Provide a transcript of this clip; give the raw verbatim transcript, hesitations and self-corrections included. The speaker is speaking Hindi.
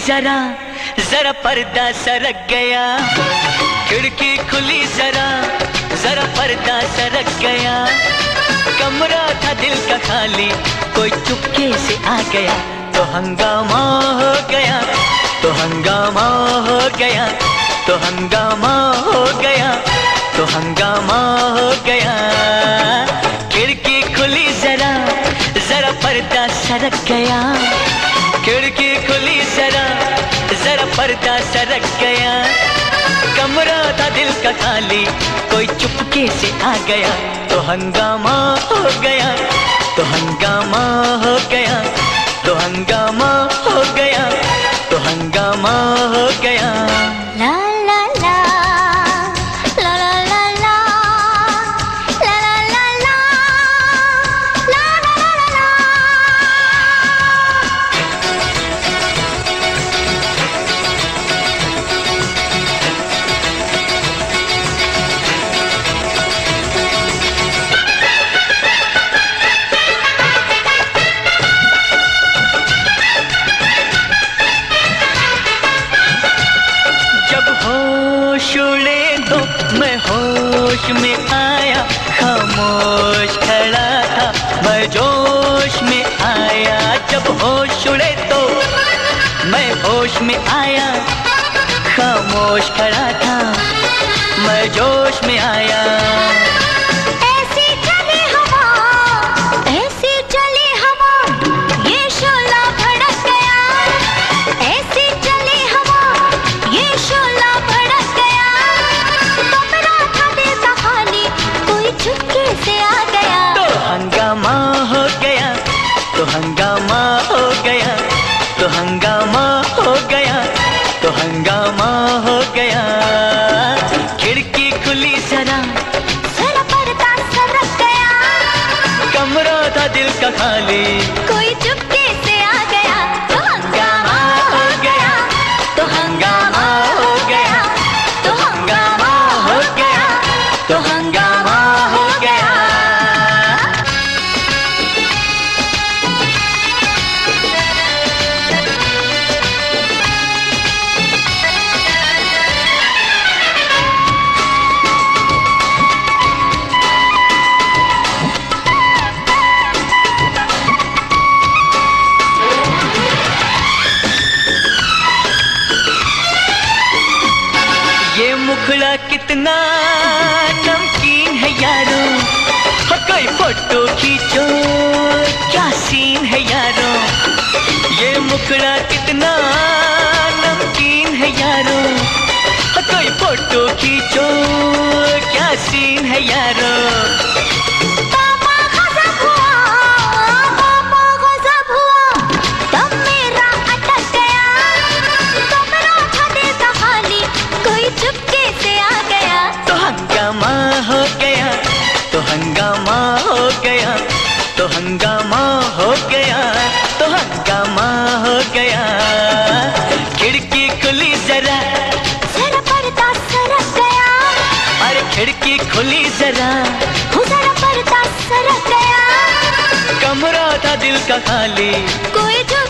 जरा, जरा पर्दा सरक गया। खिड़की खुली जरा, जरा पर्दा सरक गया। कमरा था दिल का खाली, कोई चुपके से आ गया। तो हंगामा हो गया, तो हंगामा हो गया, तो हंगामा हो गया, तो हंगामा हो गया। खिड़की खुली जरा, जरा पर्दा सरक गया। खिड़की खुली जरा, जरा पर्दा सरक गया। कमरा था दिल का खाली, कोई चुपके से आ गया। तो हंगामा हो गया, तो हंगामा हो गया, तो हंगामा हो गया, तो हंगामा हो गया। ला ला ला ला ला ला ला ला ला ला ला ला ला ला ला। उड़े तो मैं होश में आया, खामोश खड़ा था मैं जोश में आया। जब होश उड़े तो मैं होश में आया, खामोश खड़ा था मैं जोश में आया। ऐसी चली हवा, ऐसी चली हवा, ये शोला भड़क गया। ऐसी चली हवा, ये शोला भड़क गया। कमरा था दिल का खाली, कोई चुपके से आ गया। तो हंगामा हो गया, तो हंगामा हो गया, तो हंगामा हो गया, तो हंगामा हो गया। खिड़की खुली जरा, जरा पर्दा सरक गया। कमरा था दिल का खाली, कोई चुपके से आ गया। तो हंगामा हो गया, तो हंगामा हो गया, तो हंगामा हो गया, तो हंगामा हो गया। ये मुखड़ा कितना नमकीन है यारो, हो कोई फोटो खींचो क्या सीन है यारो। ये मुखड़ा कितना नमकीन है यारो, हो कोई फोटो खींचो क्या सीन है यारो। पापा गज़ब हुआ, पापा गज़ब हुआ, तब मेरा अटक गया। कमरा था दिल का खाली, कोई चुपके से आ गया। तो हंगामा हो गया, तो हंगामा हो गया, तो हंगामा हो गया, तो हंगामा हो गया। खिड़की खुली जरा, जरा पर्दा सरक गया। अरे खिड़की खुली जरा, हो जरा पर्दा सरक गया। कमरा था दिल का खाली, कोई जो